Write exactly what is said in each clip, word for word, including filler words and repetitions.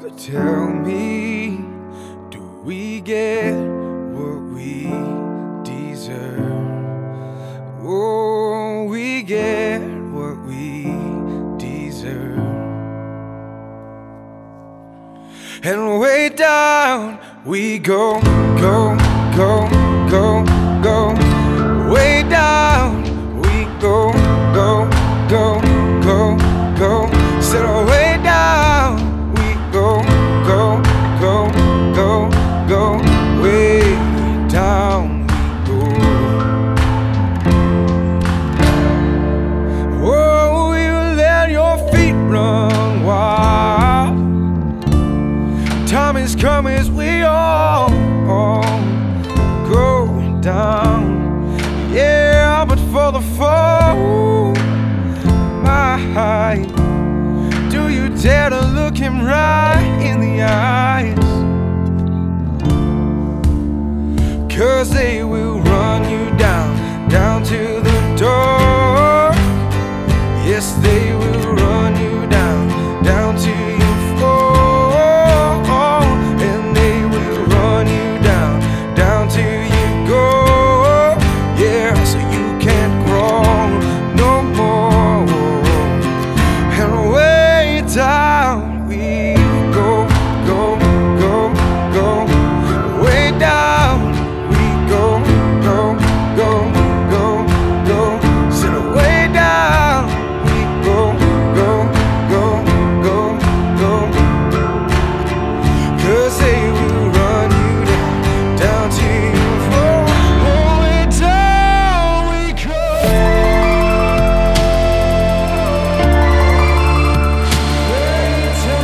But tell me, do we get what we deserve? Oh, we get what we deserve. And way down we go, go, go, go, go. Way down we go, go, go, go, go. Said way down we go, go, go, go, go. Way down we go. Oh, you let your feet run wild. Time has come as we all, all go down. Yeah, but for the fall, my, do you dare to look him right in the eyes? 'Cause they will run you down, down to the door. Yes, they will run you down, down to your floor. And they will run you down, down to you go. Yeah, so you can't crawl no more. And way down we go, go, go, go. Way down we go, go, go, go, go. So way down we go, go, go, go, go. 'Cause they will run you down, down to your floor. Oh, way down we go. Way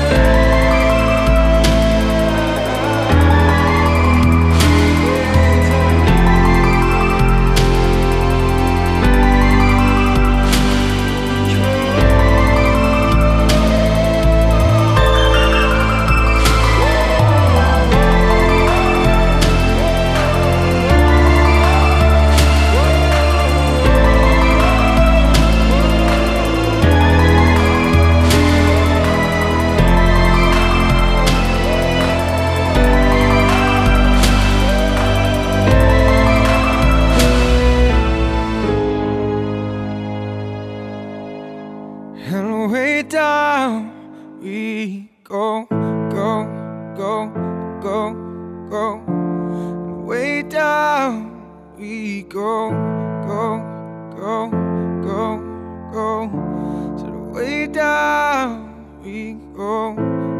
And way down we go, go, go, go, go. And way down we go, go, go, go, go. So the way down we go.